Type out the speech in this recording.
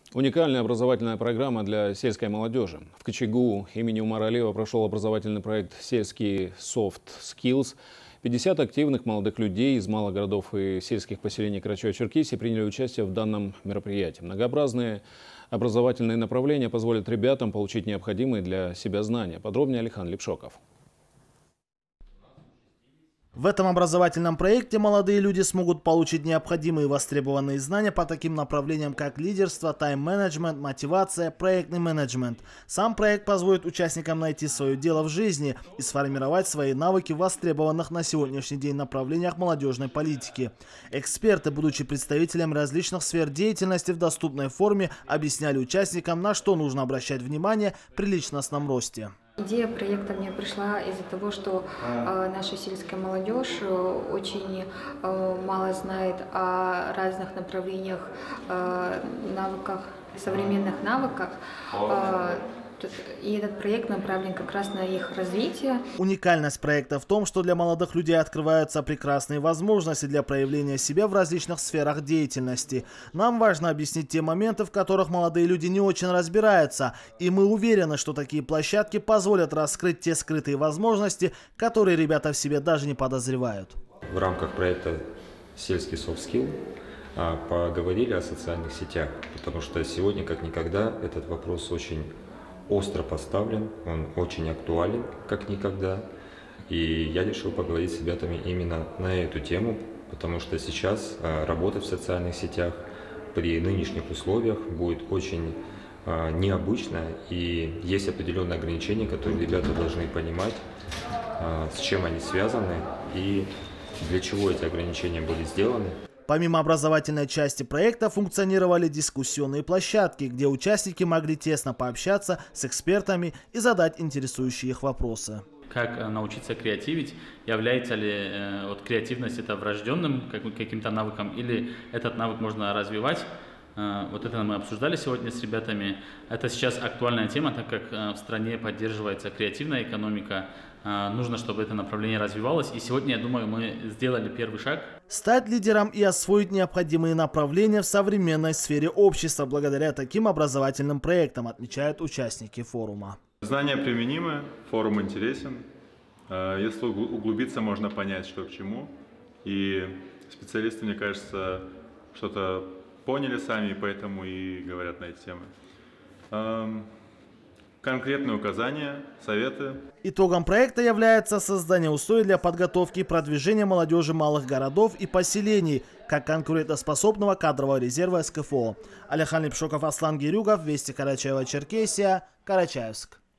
Уникальная образовательная программа для сельской молодежи. В Кочегу имени Умара Алиева прошел образовательный проект «Сельские soft skills». 50 активных молодых людей из малых городов и сельских поселений Карачаева-Черкесии приняли участие в данном мероприятии. Многообразные образовательные направления позволят ребятам получить необходимые для себя знания. Подробнее Алихан Липшоков. В этом образовательном проекте молодые люди смогут получить необходимые востребованные знания по таким направлениям, как лидерство, тайм-менеджмент, мотивация, проектный менеджмент. Сам проект позволит участникам найти свое дело в жизни и сформировать свои навыки в востребованных на сегодняшний день направлениях молодежной политики. Эксперты, будучи представителями различных сфер деятельности в доступной форме, объясняли участникам, на что нужно обращать внимание при личностном росте. Идея проекта мне пришла из-за того, что наша сельская молодежь очень мало знает о разных направлениях, навыках, современных навыках. И этот проект направлен как раз на их развитие. Уникальность проекта в том, что для молодых людей открываются прекрасные возможности для проявления себя в различных сферах деятельности. Нам важно объяснить те моменты, в которых молодые люди не очень разбираются. И мы уверены, что такие площадки позволят раскрыть те скрытые возможности, которые ребята в себе даже не подозревают. В рамках проекта «Сельский soft skill» поговорили о социальных сетях, потому что сегодня, как никогда, этот вопрос очень остро поставлен, он очень актуален, как никогда. И я решил поговорить с ребятами именно на эту тему, потому что сейчас работать в социальных сетях при нынешних условиях будет очень необычно. И есть определенные ограничения, которые ребята должны понимать, с чем они связаны и для чего эти ограничения были сделаны. Помимо образовательной части проекта функционировали дискуссионные площадки, где участники могли тесно пообщаться с экспертами и задать интересующие их вопросы. Как научиться креативить? Является ли креативность это врожденным каким-то навыком или этот навык можно развивать? Вот это мы обсуждали сегодня с ребятами. Это сейчас актуальная тема, так как в стране поддерживается креативная экономика. Нужно, чтобы это направление развивалось. И сегодня, я думаю, мы сделали первый шаг. Стать лидером и освоить необходимые направления в современной сфере общества благодаря таким образовательным проектам, отмечают участники форума. Знания применимы, форум интересен. Если углубиться, можно понять, что к чему. И специалисты, мне кажется, что-то поняли сами, и поэтому и говорят на эти темы. Конкретные указания, советы. Итогом проекта является создание условий для подготовки и продвижения молодежи малых городов и поселений как конкурентоспособного кадрового резерва СКФО. Алихан Липшоков, Аслан Гирюгов, Вести Карачаева-Черкесия, Карачаевск.